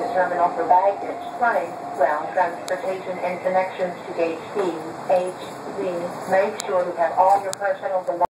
terminal for baggage, flight, ground transportation, and connections to Gate C, H, Z. Make sure you have all your personal belongings